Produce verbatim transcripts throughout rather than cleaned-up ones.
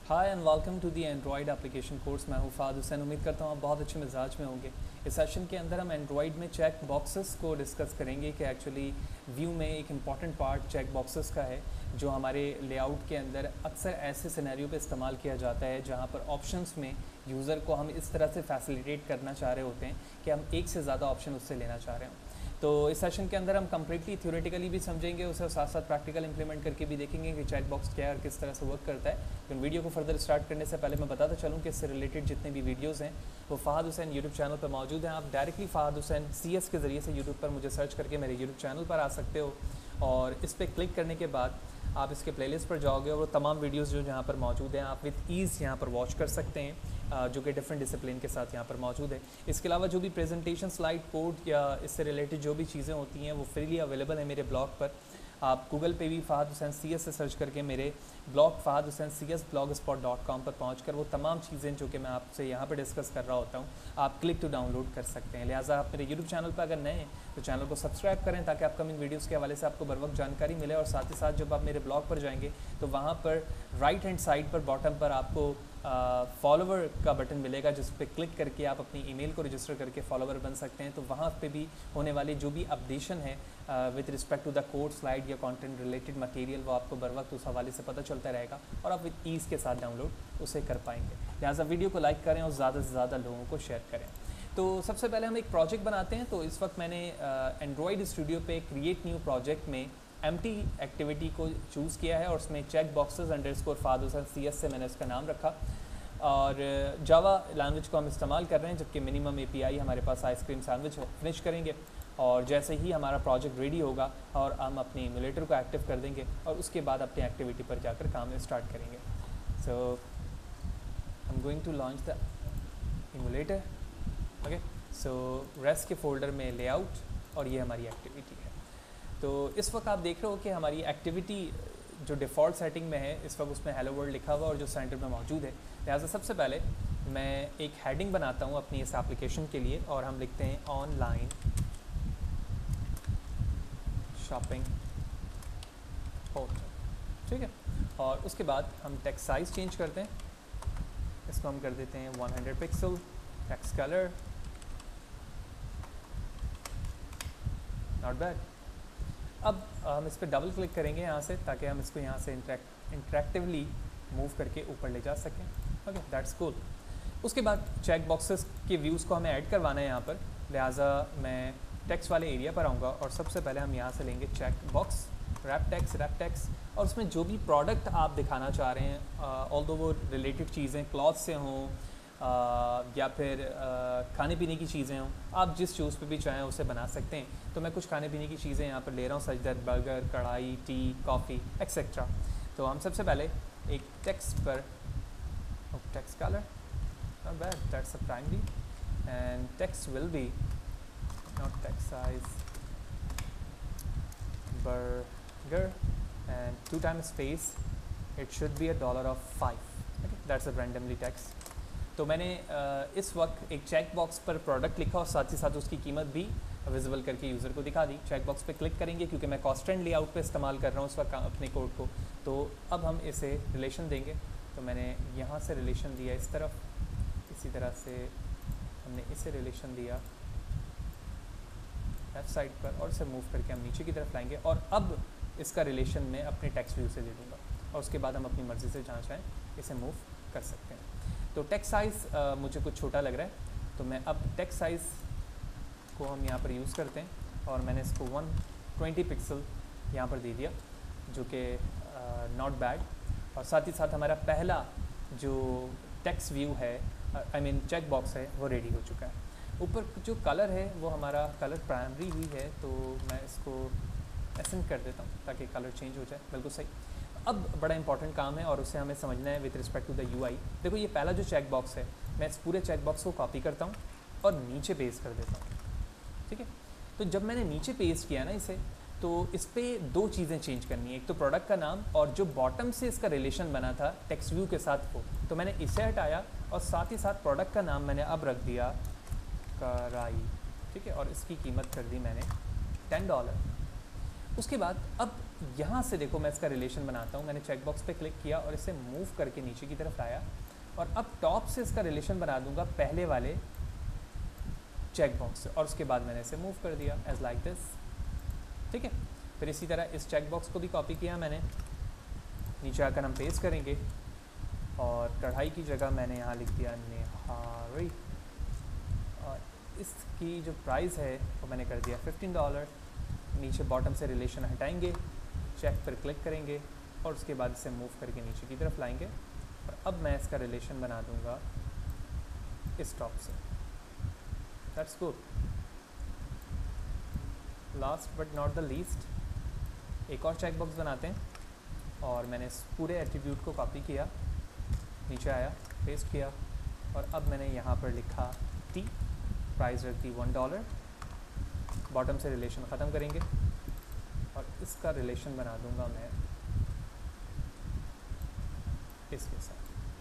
Hi and welcome to the android application course. मैं हूँ फ़ाद हुसैन। उम्मीद करता हूँ आप बहुत अच्छे मिजाज में होंगे। इस सेशन के अंदर हम एंड्रॉयड में चेक बॉक्सेस को डिस्कस करेंगे कि एक्चुअली व्यू में एक इम्पॉर्टेंट पार्ट चेक बॉक्सेस का है जो हमारे लेआउट के अंदर अक्सर ऐसे सिनेरियो पे इस्तेमाल किया जाता है जहाँ पर ऑप्शंस में यूज़र को हम इस तरह से फैसिलिटेट करना चाह रहे होते हैं कि हम एक से ज़्यादा ऑप्शन उससे लेना चाह रहे हों। तो इस सेशन के अंदर हम कम्प्लीटली थ्योरेटिकली भी समझेंगे उसे, साथ साथ प्रैक्टिकल इंप्लीमेंट करके भी देखेंगे कि चेक बॉक्स क्या है और किस तरह से वर्क करता है। लेकिन वीडियो को फर्दर स्टार्ट करने से पहले मैं बताता चलूँ कि इससे रिलेटेड जितने भी वीडियोज़ हैं वो फ़ाहद हुसैन यूट्यूब चैनल पर मौजूद हैं। आप directly Fahad Hussain C S के ज़रिए से यूट्यूब पर मुझे सर्च करके मेरे यूट्यूब चैनल पर आ सकते हो और इस पर क्लिक करने के बाद आप इसके प्लेलिस्ट पर जाओगे और वो तमाम वीडियोस जो यहाँ पर मौजूद हैं आप विद ईज़ यहाँ पर वॉच कर सकते हैं, जो कि डिफरेंट डिसिप्लिन के साथ यहाँ पर मौजूद है। इसके अलावा जो भी प्रेजेंटेशन स्लाइड कोड या इससे रिलेटेड जो भी चीज़ें होती हैं वो फ्रीली अवेलेबल है मेरे ब्लॉग पर। आप गूगल पे भी फ़ाहद हुसैन सी एस से सर्च करके मेरे blog Fahad Hussain C S blog spot dot com पर पहुँच कर वो तमाम चीज़ें जो कि मैं आपसे यहाँ पर डिस्कस कर रहा होता हूँ आप क्लिक टू डाउनलोड कर सकते हैं। लिहाजा आप मेरे यूट्यूब चैनल पर अगर नए हैं तो चैनल को सब्सक्राइब करें ताकि अपकमिंग वीडियोस के हवाले से आपको बर वक्त जानकारी मिले। और साथ ही साथ जब आप मेरे ब्लॉग पर जाएंगे तो वहाँ पर राइट हैंड साइड पर बॉटम पर आपको फॉलोवर का बटन मिलेगा जिस पे क्लिक करके आप अपनी ईमेल को रजिस्टर करके फॉलोवर बन सकते हैं। तो वहाँ पे भी होने वाली जो भी अपडेशन है with respect to the code slide या कंटेंट रिलेटेड मटेरियल वो आपको बर वक्त उस हवाले से पता चलता रहेगा और आप विद ईज़ के साथ डाउनलोड उसे कर पाएंगे। लिहाजा वीडियो को लाइक करें और ज़्यादा से ज़्यादा लोगों को शेयर करें। तो सबसे पहले हम एक प्रोजेक्ट बनाते हैं। तो इस वक्त मैंने एंड्रॉयड स्टूडियो पे क्रिएट न्यू प्रोजेक्ट में एम्प्टी एक्टिविटी को चूज़ किया है और उसमें check boxes underscore Fahad Hussain C S से मैंने उसका नाम रखा और जावा लैंग्वेज को हम इस्तेमाल कर रहे हैं, जबकि मिनिमम एपीआई हमारे पास आइसक्रीम सैंडविच फिनिश करेंगे और जैसे ही हमारा प्रोजेक्ट रेडी होगा और हम अपने इम्यूलेटर को एक्टिव कर देंगे और उसके बाद अपनी एक्टिविटी पर जाकर काम स्टार्ट करेंगे। So I am going to launch the emulator. Okay, so rest के फोल्डर में लेआउट और ये हमारी एक्टिविटी है। तो इस वक्त आप देख रहे हो कि हमारी एक्टिविटी जो डिफ़ॉल्ट सेटिंग में है इस वक्त उसमें हेलो वर्ल्ड लिखा हुआ और जो सेंटर में मौजूद है। लिहाजा सबसे पहले मैं एक हेडिंग बनाता हूँ अपनी इस एप्लीकेशन के लिए और हम लिखते हैं ऑनलाइन शॉपिंग पोर्टल, ठीक है। और उसके बाद हम टेक्स्ट साइज़ चेंज करते हैं, इसको हम कर देते हैं hundred pixel. Text colour not bad. अब हम इस पर डबल क्लिक करेंगे यहाँ से ताकि हम इसको यहाँ से इंटरेक्ट इंटरेक्टिवली मूव करके ऊपर ले जा सकें। Okay, that's cool. उसके बाद चेक बॉक्सेस के व्यूज़ को हमें ऐड करवाना है यहाँ पर। लिहाजा मैं टेक्स्ट वाले एरिया पर आऊँगा और सबसे पहले हम यहाँ से लेंगे check box wrap text wrap text और उसमें जो भी प्रोडक्ट आप दिखाना चाह रहे हैं ऑल दो वो रिलेटेड चीज़ें क्लॉथ से हों Uh, या फिर uh, खाने पीने की चीज़ें हों, आप जिस चूज़ पे भी चाहें उसे बना सकते हैं। तो मैं कुछ खाने पीने की चीज़ें यहाँ पर ले रहा हूँ, such that burger, karahi, tea, coffee etcetera. तो हम सबसे पहले एक टेक्स्ट पर text colour not bad, that's a primary and text will be not text size burger and two time space it should be a dollar of five. Okay, that's a randomly text. तो मैंने इस वक्त एक check box पर product लिखा और साथ ही साथ उसकी कीमत भी विजिबल करके यूज़र को दिखा दी। चेक बॉक्स पे क्लिक करेंगे क्योंकि मैं कॉन्स्टेंट लेआउट पे इस्तेमाल कर रहा हूँ उस वक्त अपने कोड को। तो अब हम इसे रिलेशन देंगे। तो मैंने यहाँ से रिलेशन दिया इस तरफ, इसी तरह से हमने इसे रिलेशन दिया लेफ्ट साइड पर और इसे मूव करके हम नीचे की तरफ लाएंगे और अब इसका रिलेशन मैं अपने टेक्स्ट व्यू से ले लूँगा और उसके बाद हम अपनी मर्ज़ी से जहाँ चाहें इसे मूव कर सकते हैं। तो टेक्स्ट साइज़ मुझे कुछ छोटा लग रहा है तो मैं अब टेक्स्ट साइज़ को हम यहाँ पर यूज़ करते हैं और मैंने इसको वन ट्वेंटी पिक्सल यहाँ पर दे दिया जो कि नॉट बैड। और साथ ही साथ हमारा पहला जो टेक्स्ट व्यू है आई मीन चेक बॉक्स है वो रेडी हो चुका है। ऊपर जो कलर है वो हमारा कलर प्राइमरी ही है तो मैं इसको एसेंट कर देता हूँ ताकि कलर चेंज हो जाए। बिल्कुल सही। अब बड़ा इंपॉर्टेंट काम है और उसे हमें समझना है with respect to the UI. देखो ये पहला जो चेक बॉक्स है मैं इस पूरे चेक बॉक्स को कॉपी करता हूँ और नीचे पेस्ट कर देता हूँ, ठीक है। तो जब मैंने नीचे पेस्ट किया ना इसे तो इस पर दो चीज़ें चेंज करनी है, एक तो प्रोडक्ट का नाम और जो बॉटम से इसका रिलेशन बना था टेक्स्ट व्यू के साथ वो। तो मैंने इसे हटाया और साथ ही साथ प्रोडक्ट का नाम मैंने अब रख दिया कढ़ाई, ठीक है। और इसकी कीमत कर दी मैंने टेन डॉलर। उसके बाद अब यहाँ से देखो मैं इसका रिलेशन बनाता हूँ। मैंने चेक बॉक्स पे क्लिक किया और इसे मूव करके नीचे की तरफ लाया और अब टॉप से इसका रिलेशन बना दूंगा पहले वाले चेक बॉक्स से और उसके बाद मैंने इसे मूव कर दिया एज लाइक दिस। ठीक है, फिर इसी तरह इस चेक बॉक्स को भी कॉपी किया मैंने, नीचे आकर हम पेस्ट करेंगे और कढ़ाई की जगह मैंने यहाँ लिख दिया निहारी और इसकी जो प्राइस है वो मैंने कर दिया फिफ्टीन डॉलर। नीचे बॉटम से रिलेशन हटाएंगे, चेक पर क्लिक करेंगे और उसके बाद इसे मूव करके नीचे की तरफ लाएंगे और अब मैं इसका रिलेशन बना दूंगा इस टॉप से। That's good. Last but not the least एक और चेक बॉक्स बनाते हैं और मैंने इस पूरे एट्रीब्यूट को कॉपी किया, नीचे आया, पेस्ट किया और अब मैंने यहाँ पर लिखा टी, प्राइस रख दी वन डॉलर। बॉटम से रिलेशन ख़त्म करेंगे और इसका रिलेशन बना दूंगा मैं इसके साथ।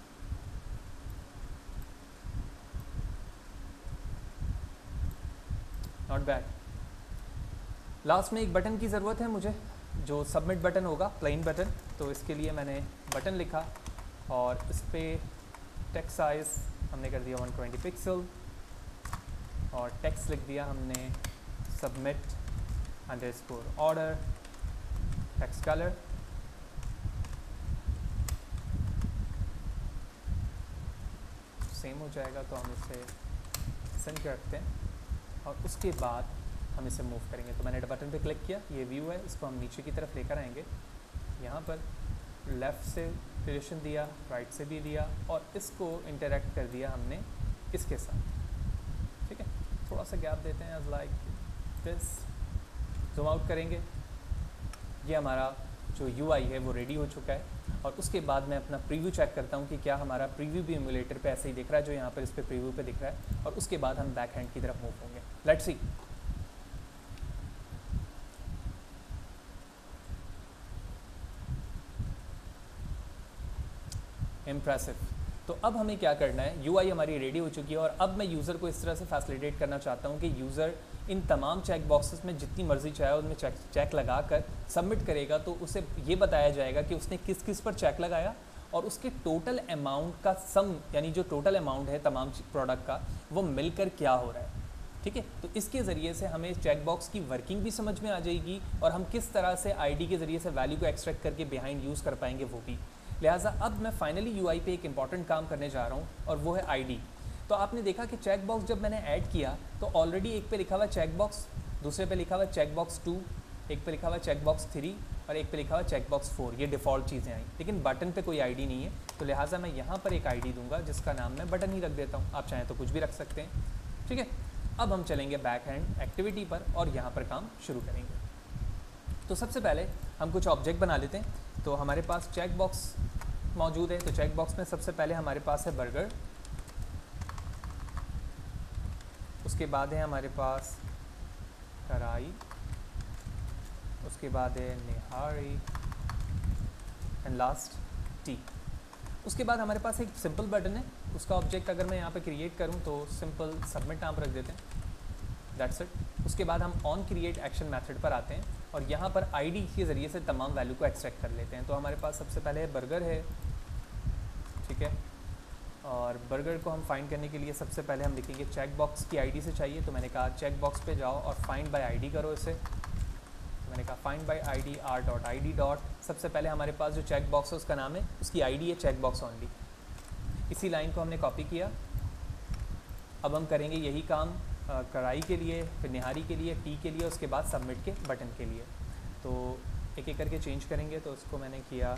Not bad. लास्ट में एक बटन की ज़रूरत है मुझे, जो सबमिट बटन होगा, प्लेन बटन। तो इसके लिए मैंने बटन लिखा और इस पर टेक्स्ट साइज़ हमने कर दिया वन ट्वेंटी पिक्सल और टेक्स्ट लिख दिया हमने submit underscore order, text colour, same हो जाएगा तो हम इसे सेंड कर रखते हैं और उसके बाद हम इसे मूव करेंगे। तो मैंने बटन पे क्लिक किया, ये व्यू है, इसको हम नीचे की तरफ लेकर आएंगे। यहाँ पर लेफ़्ट से रिलेशन दिया, राइट से भी दिया और इसको इंटरेक्ट कर दिया हमने इसके साथ। ठीक है, थोड़ा सा गैप देते हैं as like this, zoom out करेंगे। ये हमारा जो यूआई है वो रेडी हो चुका है और उसके बाद मैं अपना प्रीव्यू चेक करता हूँ कि क्या हमारा प्रीव्यू भी एमुलेटर पे ऐसे ही दिख रहा है जो यहाँ पर इस पर प्रीव्यू पे दिख रहा है और उसके बाद हम बैक हैंड की तरफ मूव होंगे। Let's see. इम्प्रेसिव। तो अब हमें क्या करना है, यूआई हमारी रेडी हो चुकी है और अब मैं यूज़र को इस तरह से फैसिलिटेट करना चाहता हूँ कि यूज़र इन तमाम चेक बॉक्सेस में जितनी मर्जी चाहे उनमें चेक चेक लगा कर सबमिट करेगा तो उसे ये बताया जाएगा कि उसने किस किस पर चेक लगाया और उसके टोटल अमाउंट का सम, यानी जो टोटल अमाउंट है तमाम प्रोडक्ट का, वो मिलकर क्या हो रहा है। ठीक है, तो इसके ज़रिए से हमें चेक बॉक्स की वर्किंग भी समझ में आ जाएगी और हम किस तरह से आईडी के ज़रिए से वैल्यू को एक्सट्रैक्ट करके बिहाइंड यूज़ कर पाएंगे वो भी। लिहाजा अब मैं फाइनली यूआई पे एक इंपॉर्टेंट काम करने जा रहा हूँ और वो है आईडी। तो आपने देखा कि चेक बॉक्स जब मैंने ऐड किया तो ऑलरेडी एक पे लिखा हुआ चेक बॉक्स, दूसरे पे लिखा हुआ चेक बॉक्स टू, एक पे लिखा हुआ चेक बॉक्स थ्री और एक पे लिखा हुआ चेक बॉक्स फोर। ये डिफ़ॉल्ट चीज़ें आई, लेकिन बटन पे कोई आईडी नहीं है। तो लिहाजा मैं यहाँ पर एक आईडी दूंगा जिसका नाम मैं बटन ही रख देता हूँ, आप चाहें तो कुछ भी रख सकते हैं। ठीक है, अब हम चलेंगे बैक हैंड एक्टिविटी पर और यहाँ पर काम शुरू करेंगे। तो सबसे पहले हम कुछ ऑब्जेक्ट बना लेते हैं। तो हमारे पास चेक बॉक्स मौजूद है, तो चेक बॉक्स में सबसे पहले हमारे पास है बर्गर, उसके बाद है हमारे पास कढ़ाई, उसके बाद है निहारी एंड लास्ट टी। उसके बाद हमारे पास एक सिंपल बटन है, उसका ऑब्जेक्ट अगर मैं यहाँ पे क्रिएट करूँ तो सिंपल सबमिट नाम रख देते हैं, दैट्स इट। उसके बाद हम ऑन क्रिएट एक्शन मेथड पर आते हैं और यहाँ पर आईडी के ज़रिए से तमाम वैल्यू को एक्सट्रैक्ट कर लेते हैं। तो हमारे पास सबसे पहले बर्गर है, ठीक है, और बर्गर को हम फाइंड करने के लिए सबसे पहले हम लिखेंगे चेक बॉक्स की आईडी से चाहिए। तो मैंने कहा चेक बॉक्स पे जाओ और फाइंड बाय आईडी करो इसे। तो मैंने कहा find by ID R dot I D dot, सबसे पहले हमारे पास जो चेक बॉक्स है उसका नाम है, उसकी आईडी है चेक बॉक्स ओनली। इसी लाइन को हमने कॉपी किया। अब हम करेंगे यही काम कढ़ाई के लिए, फिर निहारी के लिए, टी के लिए, उसके बाद सबमिट के बटन के लिए। तो एक एक करके चेंज करेंगे। तो उसको मैंने किया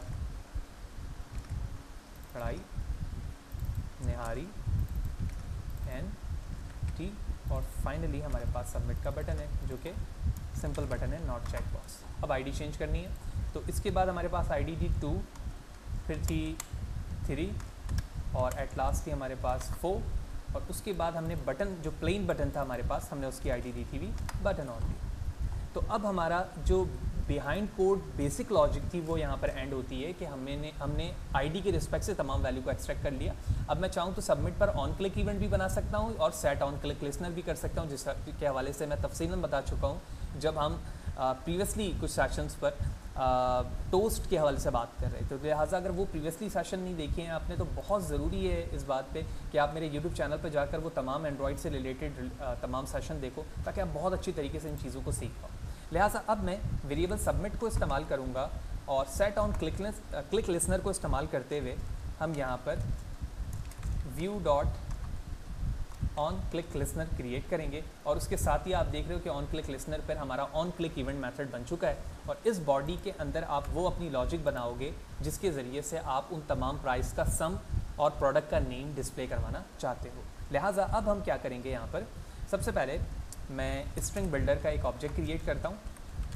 कढ़ाई, निहारी एंड टी और फाइनली हमारे पास सबमिट का बटन है जो कि सिंपल बटन है, नॉट चेक बॉक्स। अब आईडी चेंज करनी है। तो इसके बाद हमारे पास आईडी थी टू, फिर थी थ्री और एट लास्ट थी हमारे पास फोर और उसके बाद हमने बटन, जो प्लेन बटन था हमारे पास, हमने उसकी आईडी दी थी भी बटन ऑनली। तो अब हमारा जो बिहाइंड कोड बेसिक लॉजिक थी वो यहाँ पर एंड होती है कि हमने हमने आईडी के रिस्पेक्ट से तमाम वैल्यू को एक्सट्रैक्ट कर लिया। अब मैं चाहूँ तो सबमिट पर ऑन क्लिक इवेंट भी बना सकता हूँ और सेट ऑन क्लिक लिसनर भी कर सकता हूँ, जिसके हवाले से मैं तफसीलन बता चुका हूँ जब हम प्रीवियसली कुछ सेशंस पर टोस्ट के हवाले से बात कर रहे थे, तो लिहाजा अगर वो प्रीवियसली सेशन नहीं देखे हैं आपने तो बहुत ज़रूरी है इस बात पे कि आप मेरे यूट्यूब चैनल पर जाकर वो तमाम एंड्रॉयड से रिलेटेड तमाम सेशन देखो ताकि आप बहुत अच्छी तरीके से इन चीज़ों को सीख पाओ। लिहाजा अब मैं वेरिएबल सबमिट को इस्तेमाल करूँगा और set on click click listener को इस्तेमाल करते हुए हम यहाँ पर view dot on click listener create करेंगे और उसके साथ ही आप देख रहे हो कि ऑन क्लिक लिसनर पर हमारा ऑन क्लिक इवेंट मेथड बन चुका है और इस बॉडी के अंदर आप वो अपनी लॉजिक बनाओगे जिसके ज़रिए से आप उन तमाम प्राइस का सम और प्रोडक्ट का नेम डिस्प्ले करवाना चाहते हो। लिहाजा अब हम क्या करेंगे, यहाँ पर सबसे पहले मैं स्ट्रिंग बिल्डर का एक ऑब्जेक्ट क्रिएट करता हूँ।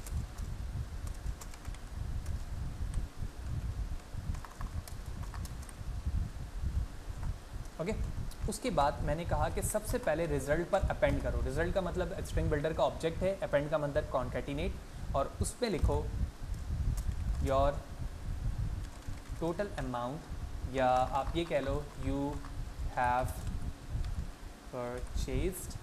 Okay okay? उसके बाद मैंने कहा कि सबसे पहले रिजल्ट पर अपेंड करो। रिजल्ट का मतलब स्ट्रिंग बिल्डर का ऑब्जेक्ट है, अपेंड का मतलब कॉन्कैटिनेट, और उस पर लिखो योर टोटल अमाउंट, या आप ये कह लो यू हैव परचेज्ड।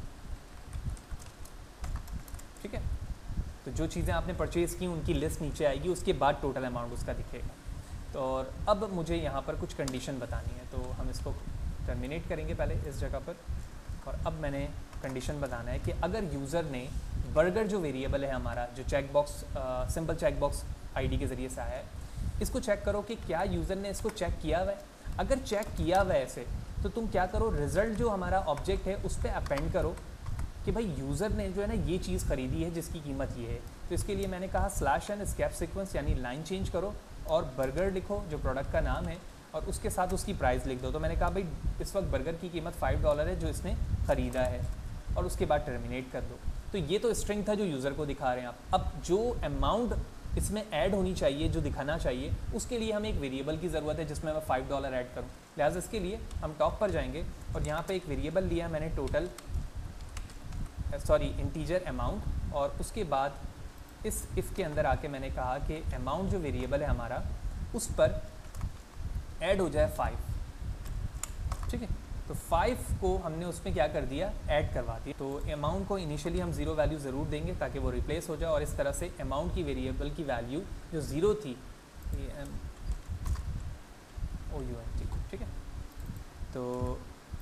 ठीक है, तो जो चीज़ें आपने परचेज़ की उनकी लिस्ट नीचे आएगी, उसके बाद टोटल अमाउंट उसका दिखेगा। तो और अब मुझे यहाँ पर कुछ कंडीशन बतानी है, तो हम इसको टर्मिनेट करेंगे पहले इस जगह पर। और अब मैंने कंडीशन बताना है कि अगर यूज़र ने बर्गर जो वेरिएबल है हमारा, जो check box simple check box ID के ज़रिए से आया है, इसको चेक करो कि क्या यूज़र ने इसको चेक किया हुआ है। अगर चेक किया हुआ है ऐसे, तो तुम क्या करो, रिज़ल्ट जो हमारा ऑब्जेक्ट है उस पर अपेंड करो कि भाई यूज़र ने जो है ना ये चीज़ ख़रीदी है जिसकी कीमत ये है। तो इसके लिए मैंने कहा स्लैश एंड स्कैप सीक्वेंस, यानी लाइन चेंज करो और बर्गर लिखो जो प्रोडक्ट का नाम है, और उसके साथ उसकी प्राइस लिख दो। तो मैंने कहा भाई इस वक्त बर्गर की कीमत फाइव डॉलर है जो इसने ख़रीदा है, और उसके बाद टर्मिनेट कर दो। तो ये तो स्ट्रिंग था जो यूज़र को दिखा रहे हैं आप। अब जो अमाउंट इसमें ऐड होनी चाहिए, जो दिखाना चाहिए, उसके लिए हमें एक वेरिएबल की ज़रूरत है जिसमें मैं फाइव डॉलर ऐड करूँ। लिहाजा इसके लिए हम टॉप पर जाएंगे और यहाँ पे एक वेरिएबल लिया मैंने टोटल सॉरी इंटीजर अमाउंट, और उसके बाद इस इफ़ के अंदर आके मैंने कहा कि अमाउंट जो वेरिएबल है हमारा उस पर ऐड हो जाए फाइव। ठीक है, तो फाइव को हमने उसमें क्या कर दिया, ऐड करवा दिया। तो अमाउंट को इनिशियली हम ज़ीरो वैल्यू ज़रूर देंगे ताकि वो रिप्लेस हो जाए, और इस तरह से अमाउंट की वेरिएबल की वैल्यू जो ज़ीरो थी, A M O U N T, ठीक है, तो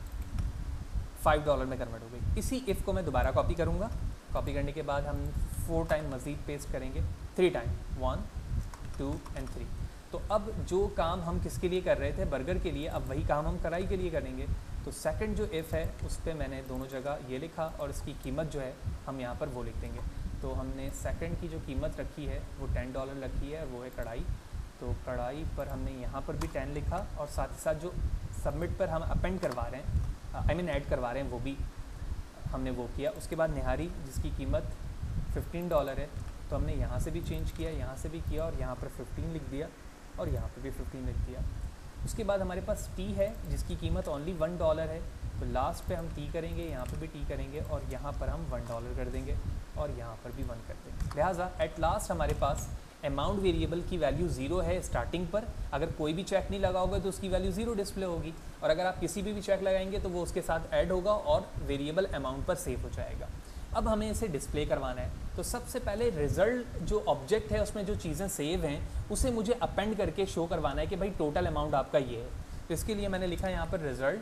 फाइव डॉलर में कन्वर्ट हो गई। इसी इफ़ को मैं दोबारा कॉपी करूँगा। कॉपी करने के बाद हम फोर टाइम मज़ीद पेस्ट करेंगे, three time, one two and three. तो अब जो काम हम किसके लिए कर रहे थे, बर्गर के लिए, अब वही काम हम कढ़ाई के लिए करेंगे। तो सेकंड जो इफ़ है उस पर मैंने दोनों जगह ये लिखा और इसकी कीमत जो है हम यहाँ पर वो लिख देंगे। तो हमने सेकंड की जो कीमत रखी है वो टेन डॉलर रखी है और वो है कढ़ाई। तो कढ़ाई पर हमने यहाँ पर भी टेन लिखा, और साथ ही साथ जो सबमिट पर हम अपेंड करवा रहे हैं, आई मीन ऐड करवा रहे हैं, वो भी हमने वो किया। उसके बाद निहारी जिसकी कीमत फिफ्टीन डॉलर है, तो हमने यहाँ से भी चेंज किया, यहाँ से भी किया, और यहाँ पर फिफ्टीन लिख दिया, और यहाँ पे भी फिफ्टीन लिख दिया। उसके बाद हमारे पास टी है जिसकी कीमत ओनली वन डॉलर है, तो लास्ट पे हम टी करेंगे, यहाँ पे भी टी करेंगे, और यहाँ पर हम वन डॉलर कर देंगे, और यहाँ पर भी वन कर देंगे। लिहाजा एट लास्ट हमारे पास अमाउंट वेरिएबल की वैल्यू ज़ीरो है स्टार्टिंग पर। अगर कोई भी चेक नहीं लगा होगा तो उसकी वैल्यू ज़ीरो डिस्प्ले होगी, और अगर आप किसी भी भी चेक लगाएंगे तो वो उसके साथ ऐड होगा और वेरिएबल अमाउंट पर सेव हो जाएगा। अब हमें इसे डिस्प्ले करवाना है, तो सबसे पहले रिज़ल्ट जो ऑब्जेक्ट है उसमें जो चीज़ें सेव हैं उसे मुझे अपेंड करके शो करवाना है कि भाई टोटल अमाउंट आपका ये है। तो इसके लिए मैंने लिखा यहाँ पर रिज़ल्ट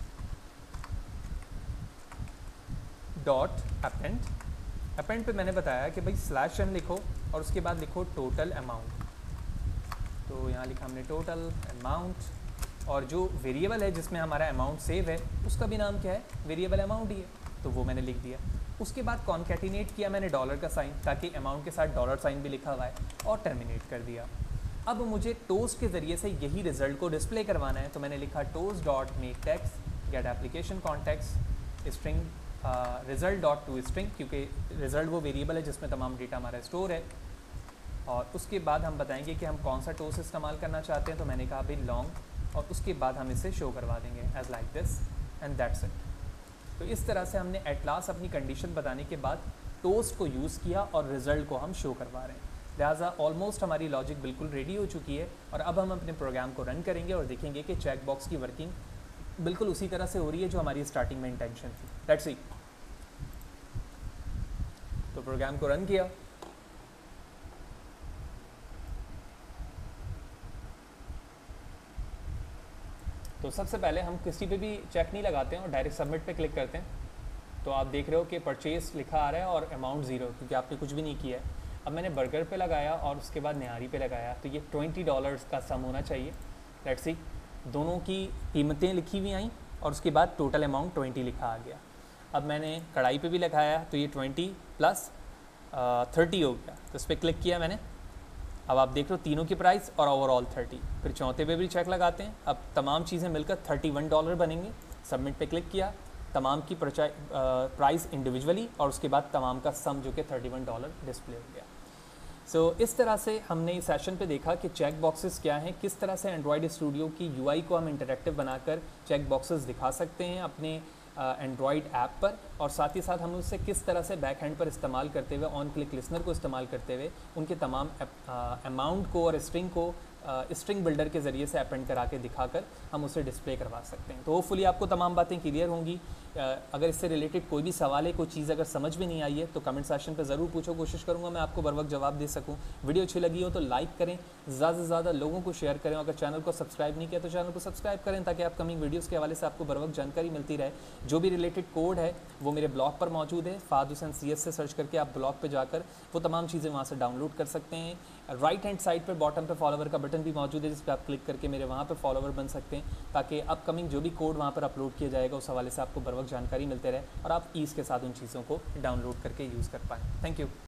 डॉट अपेंड। अपेंड पे मैंने बताया कि भाई स्लैश एन लिखो और उसके बाद लिखो टोटल अमाउंट। तो यहाँ लिखा हमने टोटल अमाउंट, और जो वेरिएबल है जिसमें हमारा अमाउंट सेव है उसका भी नाम क्या है, वेरिएबल अमाउंट ही है, तो वो मैंने लिख दिया। उसके बाद कॉन्कैटिनेट किया मैंने डॉलर का साइन, ताकि अमाउंट के साथ डॉलर साइन भी लिखा हुआ है, और टर्मिनेट कर दिया। अब मुझे टोस्ट के ज़रिए से यही रिज़ल्ट को डिस्प्ले करवाना है, तो मैंने लिखा toast dot make text get application context string result dot to string, क्योंकि रिज़ल्ट वो वेरिएबल है जिसमें तमाम डेटा हमारा स्टोर है। और उसके बाद हम बताएंगे कि हम कौन सा टोस्ट इस्तेमाल करना चाहते हैं, तो मैंने कहा भाई लॉन्ग, और उसके बाद हम इसे शो करवा देंगे as like this and that's it. तो इस तरह से हमने एट लास्ट अपनी कंडीशन बताने के बाद टोस्ट को यूज़ किया और रिज़ल्ट को हम शो करवा रहे हैं। लिहाजा ऑलमोस्ट हमारी लॉजिक बिल्कुल रेडी हो चुकी है, और अब हम अपने प्रोग्राम को रन करेंगे और देखेंगे कि चेक बॉक्स की वर्किंग बिल्कुल उसी तरह से हो रही है जो हमारी स्टार्टिंग में इंटेंशन थी। Let's see. तो प्रोग्राम को रन किया तो सबसे पहले हम किसी पे भी चेक नहीं लगाते हैं और डायरेक्ट सबमिट पे क्लिक करते हैं। तो आप देख रहे हो कि परचेज लिखा आ रहा है और अमाउंट ज़ीरो, क्योंकि आपने कुछ भी नहीं किया है। अब मैंने बर्गर पे लगाया और उसके बाद निहारी पे लगाया, तो ये ट्वेंटी डॉलर्स का सम होना चाहिए। लेट्स सी, दोनों की कीमतें लिखी हुई आई और उसके बाद टोटल अमाउंट ट्वेंटी लिखा आ गया। अब मैंने कढ़ाई पे भी लगाया, तो ये ट्वेंटी प्लस थर्टी हो गया, तो इस पर क्लिक किया मैंने। अब आप देख रहे हो तीनों की प्राइस और ओवरऑल थर्टी। फिर चौथे पे भी चेक लगाते हैं, अब तमाम चीज़ें मिलकर थर्टी वन डॉलर बनेंगे। सबमिट पे क्लिक किया, तमाम की प्राइस इंडिविजुअली और उसके बाद तमाम का सम जो कि थर्टी वन डॉलर डिस्प्ले हो गया। सो so, इस तरह से हमने इस सेशन पे देखा कि चेक बॉक्सेस क्या हैं, किस तरह से एंड्रॉयड स्टूडियो की यूआई को हम इंटरैक्टिव बनाकर चेक बॉक्सेस दिखा सकते हैं अपने एंड्रॉयड ऐप पर, और साथ ही साथ हम उससे किस तरह से बैक हैंड पर इस्तेमाल करते हुए, ऑन क्लिक लिसनर को इस्तेमाल करते हुए उनके तमाम अमाउंट को और स्ट्रिंग को स्ट्रिंग बिल्डर के ज़रिए से अपेंड करा के दिखाकर हम उसे डिस्प्ले करवा सकते हैं। तो होपफुली आपको तमाम बातें क्लियर होंगी। अगर इससे रिलेटेड कोई भी सवाल है, कोई चीज़ अगर समझ में नहीं आई है तो कमेंट सेक्शन पे ज़रूर पूछो, कोशिश करूँगा मैं आपको बर वक्त जवाब दे सकूँ। वीडियो अच्छी लगी हो तो लाइक करें, ज़्यादा से ज़्यादा लोगों को शेयर करें। अगर चैनल को सब्सक्राइब नहीं किया तो चैनल को सब्सक्राइब करें, ताकि अपकमिंग वीडियोज़ के हवाले से आपको बर वक्त जानकारी मिलती रहे। जो भी रिलेटेड कोड है वो मेरे ब्लॉग पर मौजूद है, फ़ाद हुसैन सी एस से सर्च करके आप ब्लॉग पर जाकर वो तमाम चीज़ें वहाँ से डाउनलोड कर सकते हैं। राइट हैंड साइड पर बॉटम पर फॉलोवर का बटन भी मौजूद है, जिस पर आप क्लिक करके मेरे वहाँ पर फॉलोवर बन सकते हैं, ताकि अपकमिंग जो भी कोड वहाँ पर अपलोड किया जाएगा उस हवाले से आपको बर वक्त जानकारी मिलते रहे और आप ईज़ के साथ उन चीज़ों को डाउनलोड करके यूज़ कर पाएँ। Thank you.